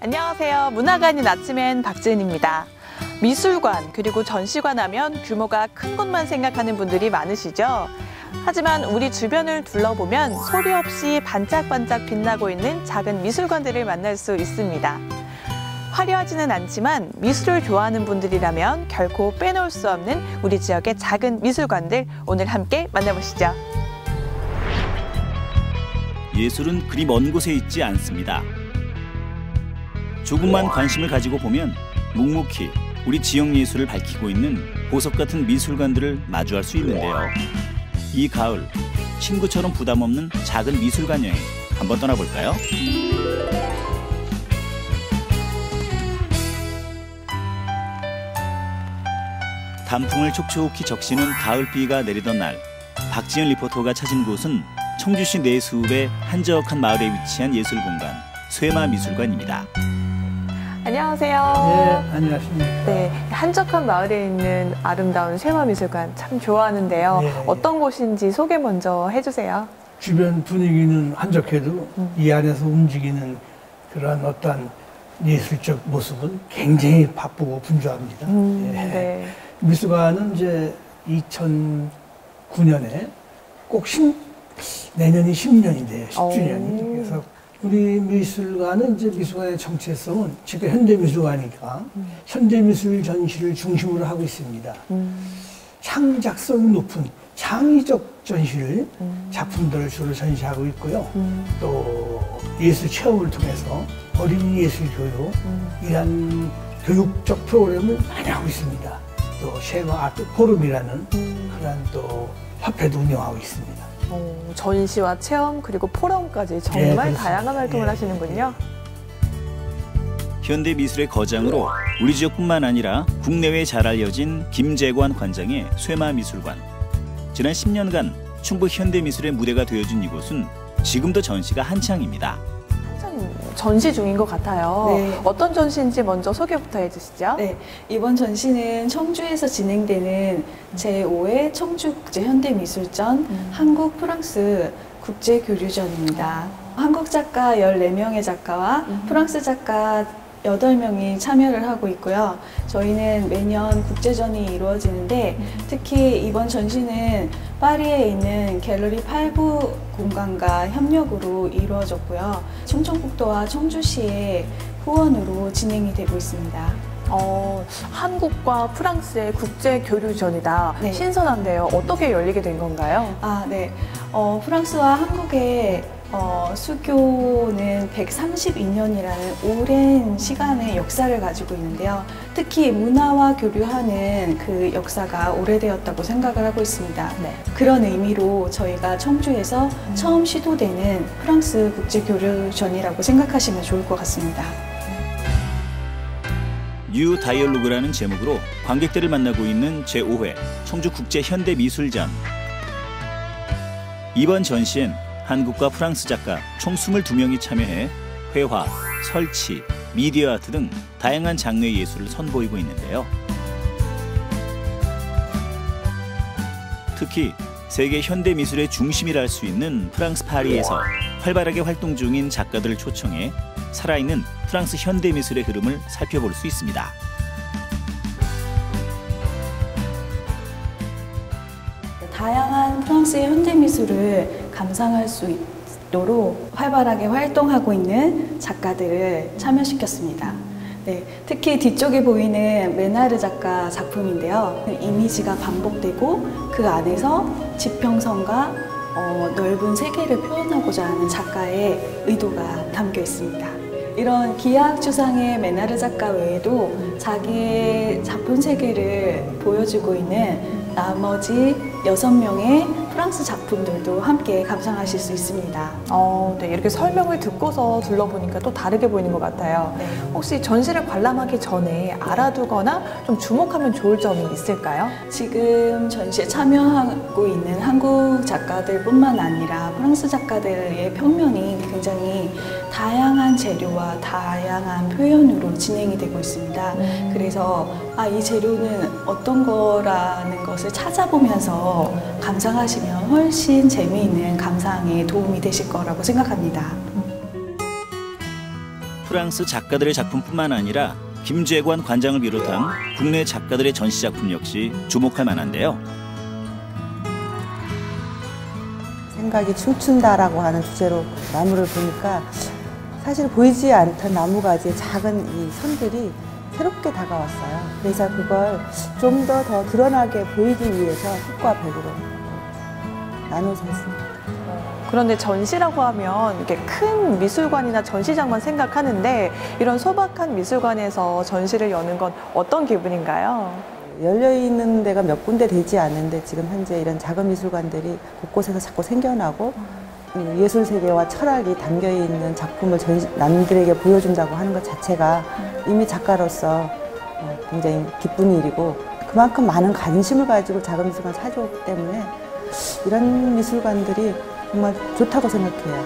안녕하세요. 문화관인 아침엔 박지은입니다. 미술관 그리고 전시관 하면 규모가 큰 곳만 생각하는 분들이 많으시죠? 하지만 우리 주변을 둘러보면 소리 없이 반짝반짝 빛나고 있는 작은 미술관들을 만날 수 있습니다. 화려하지는 않지만 미술을 좋아하는 분들이라면 결코 빼놓을 수 없는 우리 지역의 작은 미술관들 오늘 함께 만나보시죠. 예술은 그리 먼 곳에 있지 않습니다. 조금만 관심을 가지고 보면 묵묵히 우리 지역 예술을 밝히고 있는 보석 같은 미술관들을 마주할 수 있는데요. 이 가을 친구처럼 부담 없는 작은 미술관 여행 한번 떠나볼까요? 단풍을 촉촉히 적시는 가을비가 내리던 날, 박지은 리포터가 찾은 곳은 청주시 내수읍의 한적한 마을에 위치한 예술공간 쇠마미술관입니다. 안녕하세요. 네, 안녕하십니까. 네, 한적한 마을에 있는 아름다운 쇠마미술관 참 좋아하는데요. 네. 어떤 곳인지 소개 먼저 해주세요. 주변 분위기는 한적해도 이 안에서 움직이는 그런 어떤 예술적 모습은 굉장히 바쁘고 분주합니다. 네. 미술관은 이제 2009년에 꼭 내년이 10년인데요. 10주년이. 그래서 우리 미술관은 이제 미술관의 정체성은 지금 현대미술관이니까 현대미술 전시를 중심으로 하고 있습니다. 창작성이 높은 창의적 전시를 작품들을 주로 전시하고 있고요. 또 예술 체험을 통해서 어린이 예술 교육 이런 교육적 프로그램을 많이 하고 있습니다. 또 쉐마 아트 포럼이라는 그런 또 협회도 운영하고 있습니다. 전시와 체험 그리고 포럼까지 정말 네, 다양한 활동을 하시는군요. 현대미술의 거장으로 우리 지역뿐만 아니라 국내외에 잘 알려진 김재관 관장의 쇠마미술관. 지난 10년간 충북 현대미술의 무대가 되어준 이곳은 지금도 전시가 한창입니다. 전시 중인 것 같아요. 네. 어떤 전시인지 먼저 소개부터 해주시죠. 네, 이번 전시는 청주에서 진행되는 제5회 청주국제현대미술전 한국 프랑스 국제교류전입니다. 한국 작가 14명의 작가와 프랑스 작가 8명이 참여를 하고 있고요. 저희는 매년 국제전이 이루어지는데 특히 이번 전시는 파리에 있는 갤러리 8부 공간과 협력으로 이루어졌고요. 충청북도와 청주시의 후원으로 진행이 되고 있습니다. 한국과 프랑스의 국제교류전이다. 네. 신선한데요. 어떻게 열리게 된 건가요? 네. 프랑스와 한국의 수교는 132년이라는 오랜 시간의 역사를 가지고 있는데요. 특히 문화와 교류하는 그 역사가 오래되었다고 생각을 하고 있습니다. 네. 그런 의미로 저희가 청주에서 처음 시도되는 프랑스 국제교류전이라고 생각하시면 좋을 것 같습니다. 뉴 다이얼로그라는 제목으로 관객들을 만나고 있는 제5회 청주국제현대미술전. 이번 전시엔 한국과 프랑스 작가 총 22명이 참여해 회화, 설치, 미디어 아트 등 다양한 장르의 예술을 선보이고 있는데요. 특히 세계 현대미술의 중심이라 할 수 있는 프랑스 파리에서 활발하게 활동 중인 작가들을 초청해 살아있는 프랑스 현대미술의 흐름을 살펴볼 수 있습니다. 다양한 프랑스의 현대미술을 감상할 수 있도록 활발하게 활동하고 있는 작가들을 참여시켰습니다. 네, 특히 뒤쪽에 보이는 메나르 작가 작품인데요. 이미지가 반복되고 그 안에서 지평선과 넓은 세계를 표현하고자 하는 작가의 의도가 담겨 있습니다. 이런 기하학 추상의 메나르 작가 외에도 자기의 작품 세계를 보여주고 있는 나머지 6명의 프랑스 작품들도 함께 감상하실 수 있습니다. 네, 이렇게 설명을 듣고서 둘러보니까 또 다르게 보이는 것 같아요. 네. 혹시 전시를 관람하기 전에 알아두거나 좀 주목하면 좋을 점이 있을까요? 지금 전시에 참여하고 있는 한국 작가들뿐만 아니라 프랑스 작가들의 평면이 굉장히 다양한 재료와 다양한 표현으로 진행이 되고 있습니다. 그래서 이 재료는 어떤 거라는 것을 찾아보면서 감상하시면 훨씬 재미있는 감상에 도움이 되실 거라고 생각합니다. 프랑스 작가들의 작품뿐만 아니라 김재관 관장을 비롯한 국내 작가들의 전시 작품 역시 주목할 만한데요. 생각이 춤춘다라고 하는 주제로 나무를 보니까 사실 보이지 않던 나무가지의 작은 이 선들이 새롭게 다가왔어요. 그래서 그걸 좀 더 드러나게 보이기 위해서 흙과 백으로 나눠서 했습니다. 그런데 전시라고 하면 이렇게 큰 미술관이나 전시장만 생각하는데 이런 소박한 미술관에서 전시를 여는 건 어떤 기분인가요? 열려있는 데가 몇 군데 되지 않는데 지금 현재 이런 작은 미술관들이 곳곳에서 자꾸 생겨나고 예술 세계와 철학이 담겨있는 작품을 남들에게 보여준다고 하는 것 자체가 이미 작가로서 굉장히 기쁜 일이고 그만큼 많은 관심을 가지고 작은 미술관 찾아오기 때문에 이런 미술관들이 정말 좋다고 생각해요.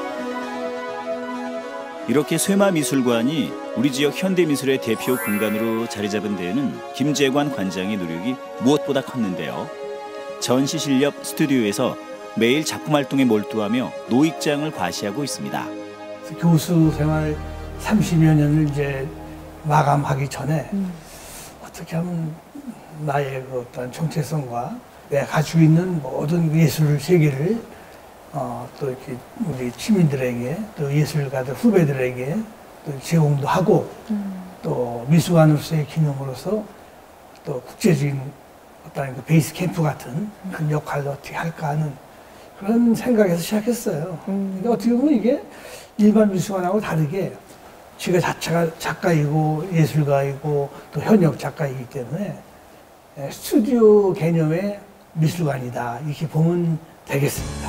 이렇게 쇠마미술관이 우리 지역 현대미술의 대표 공간으로 자리 잡은 데에는 김재관 관장의 노력이 무엇보다 컸는데요. 전시실옆 스튜디오에서 매일 작품 활동에 몰두하며 노익장을 과시하고 있습니다. 교수 생활 30여 년을 이제 마감하기 전에 어떻게 하면 나의 그 어떤 정체성과 내가 가지고 있는 모든 예술 세계를 또 이렇게 우리 시민들에게 또 예술가들 후배들에게 또 제공도 하고 또 미술관으로서의 기능으로서 또 국제적인 어떤 그 베이스 캠프 같은 그런 역할을 어떻게 할까 하는 그런 생각에서 시작했어요. 근데 어떻게 보면 이게 일반 미술관하고 다르게 제가 자체가 작가이고 예술가이고 또 현역 작가이기 때문에 스튜디오 개념의 미술관이다 이렇게 보면 되겠습니다.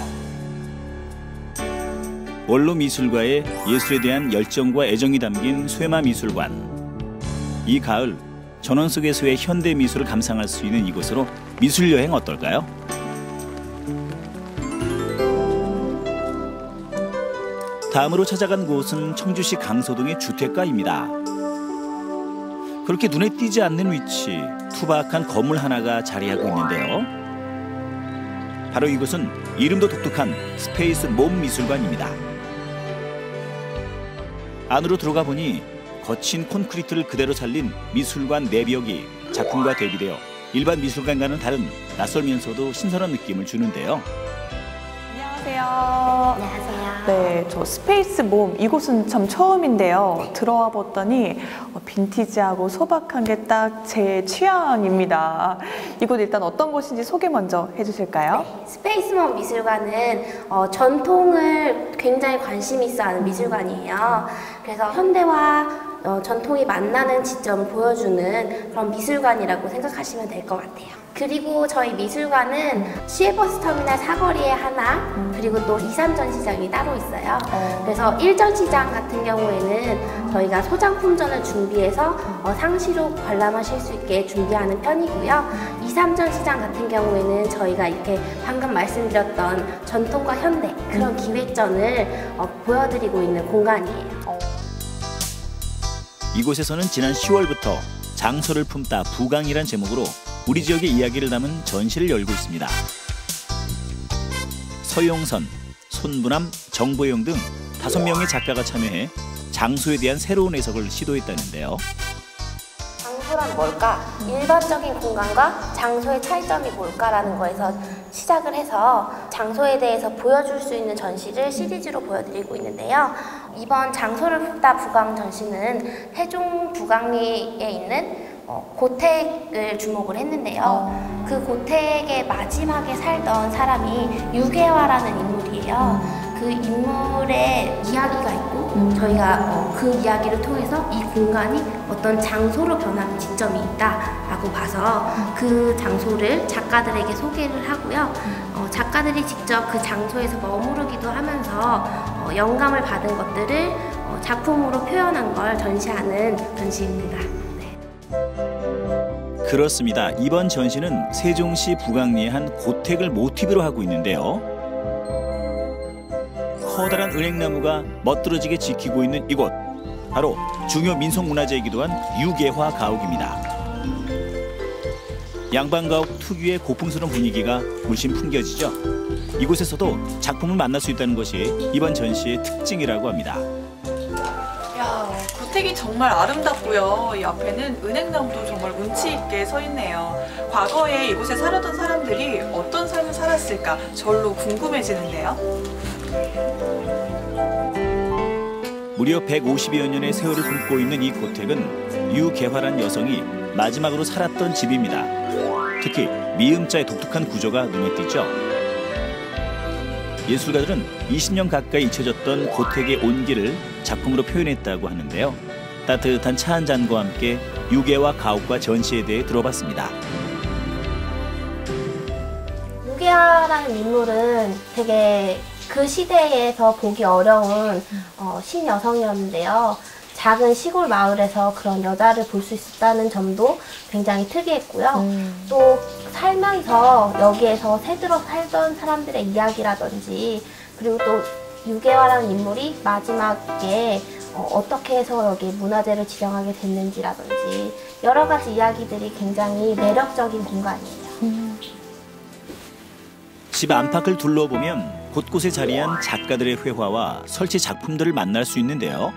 원로 미술가의 예술에 대한 열정과 애정이 담긴 쇠마미술관. 이 가을 전원 속에서의 현대 미술을 감상할 수 있는 이곳으로 미술 여행 어떨까요? 다음으로 찾아간 곳은 청주시 강서동의 주택가입니다. 그렇게 눈에 띄지 않는 위치, 투박한 건물 하나가 자리하고 있는데요. 바로 이곳은 이름도 독특한 스페이스 몸 미술관입니다. 안으로 들어가 보니 거친 콘크리트를 그대로 살린 미술관 내벽이 작품과 대비되어 일반 미술관과는 다른 낯설면서도 신선한 느낌을 주는데요. 안녕하세요. 안녕하세요. 네, 저 스페이스 몸 이곳은 참 처음인데요. 들어와 봤더니 빈티지하고 소박한 게 딱 제 취향입니다. 이곳 일단 어떤 곳인지 소개 먼저 해주실까요? 스페이스몸 미술관은 전통을 굉장히 관심 있어 하는 미술관이에요. 그래서 현대와 전통이 만나는 지점을 보여주는 그런 미술관이라고 생각하시면 될 것 같아요. 그리고 저희 미술관은 시외버스터미널 사거리에 하나, 그리고 또 2, 3전시장이 따로 있어요. 그래서 1전시장 같은 경우에는 저희가 소장품전을 준비해서 상시로 관람하실 수 있게 준비하는 편이고요. 2, 3전시장 같은 경우에는 저희가 이렇게 방금 말씀드렸던 전통과 현대 그런 기획전을 보여드리고 있는 공간이에요. 이곳에서는 지난 10월부터 장소를 품다 부강이란 제목으로 우리 지역의 이야기를 담은 전시를 열고 있습니다. 서용선, 손부남, 정보영 등 5명의 작가가 참여해 장소에 대한 새로운 해석을 시도했다는데요. 장소란 뭘까? 일반적인 공간과 장소의 차이점이 뭘까라는 거에서 시작을 해서 장소에 대해서 보여줄 수 있는 전시를 시리즈로 보여드리고 있는데요. 이번 장소를 품다 부강 전시는 세종 부강리에 있는 고택을 주목을 했는데요. 그 고택의 마지막에 살던 사람이 유계화라는 인물이에요. 그 인물의 이야기가 있고 저희가 그 이야기를 통해서 이 공간이 어떤 장소로 변하는 지점이 있다라고 봐서 그 장소를 작가들에게 소개를 하고요. 작가들이 직접 그 장소에서 머무르기도 하면서 영감을 받은 것들을 작품으로 표현한 걸 전시하는 전시입니다. 그렇습니다. 이번 전시는 세종시 부강리의 한 고택을 모티브로 하고 있는데요. 커다란 은행나무가 멋들어지게 지키고 있는 이곳, 바로 중요 민속문화재이기도 한 유계화 가옥입니다. 양반가옥 특유의 고풍스러운 분위기가 물씬 풍겨지죠. 이곳에서도 작품을 만날 수 있다는 것이 이번 전시의 특징이라고 합니다. 야, 고택이 정말 아름답고요. 이 앞에는 은행나무도 정말 운치 있게 서 있네요. 과거에 이곳에 살았던 사람들이 어떤 삶을 살았을까 절로 궁금해지는데요. 무려 150여 년의 세월을 품고 있는 이 고택은 유개활한 여성이 마지막으로 살았던 집입니다. 특히 미음자의 독특한 구조가 눈에 띄죠. 예술가들은 20년 가까이 잊혀졌던 고택의 온기를 작품으로 표현했다고 하는데요. 따뜻한 차 한 잔과 함께 유개와 가옥과 전시에 대해 들어봤습니다. 유개화라는 인물은 되게 그 시대에서 보기 어려운 신여성이었는데요. 작은 시골 마을에서 그런 여자를 볼 수 있었다는 점도 굉장히 특이했고요. 또 살면서 여기에서 새들어 살던 사람들의 이야기라든지, 그리고 또 유개화라는 인물이 마지막에 어떻게 해서 여기 문화재를 지정하게 됐는지라든지 여러 가지 이야기들이 굉장히 매력적인 공간이에요. 집 안팎을 둘러보면 곳곳에 자리한 작가들의 회화와 설치 작품들을 만날 수 있는데요.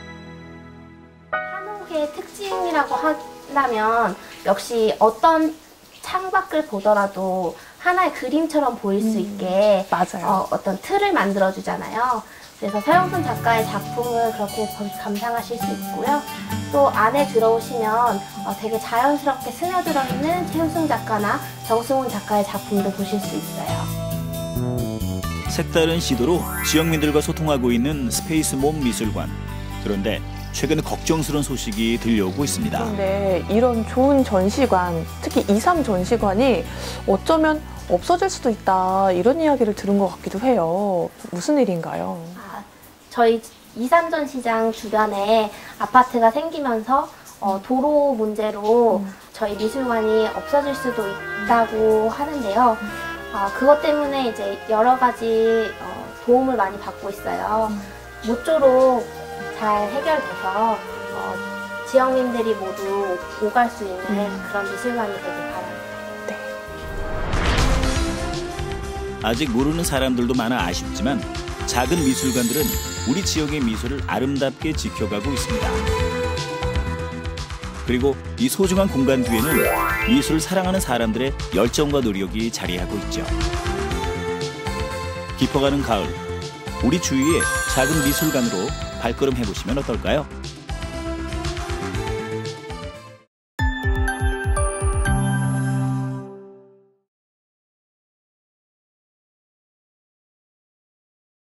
한옥의 특징이라고 하려면 역시 어떤 창밖을 보더라도 하나의 그림처럼 보일 수 있게 맞아요. 어떤 틀을 만들어주잖아요. 그래서 서영선 작가의 작품을 그렇게 감상하실 수 있고요. 또 안에 들어오시면 되게 자연스럽게 스며들어 있는 최우승 작가나 정승훈 작가의 작품도 보실 수 있어요. 색다른 시도로 지역민들과 소통하고 있는 스페이스몬 미술관. 그런데 최근 걱정스러운 소식이 들려오고 있습니다. 그런데 이런 좋은 전시관, 특히 2.3 전시관이 어쩌면 없어질 수도 있다, 이런 이야기를 들은 것 같기도 해요. 무슨 일인가요? 저희 2.3 전시장 주변에 아파트가 생기면서 도로 문제로 저희 미술관이 없어질 수도 있다고 하는데요. 그것 때문에 이제 여러 가지 도움을 많이 받고 있어요. 모쪼록 잘 해결돼서 지역민들이 모두 오갈 수 있는 그런 미술관이 되길 바랍니다. 아직 모르는 사람들도 많아 아쉽지만 작은 미술관들은 우리 지역의 미술을 아름답게 지켜가고 있습니다. 그리고 이 소중한 공간 뒤에는 미술을 사랑하는 사람들의 열정과 노력이 자리하고 있죠. 깊어가는 가을, 우리 주위의 작은 미술관으로 발걸음해보시면 어떨까요?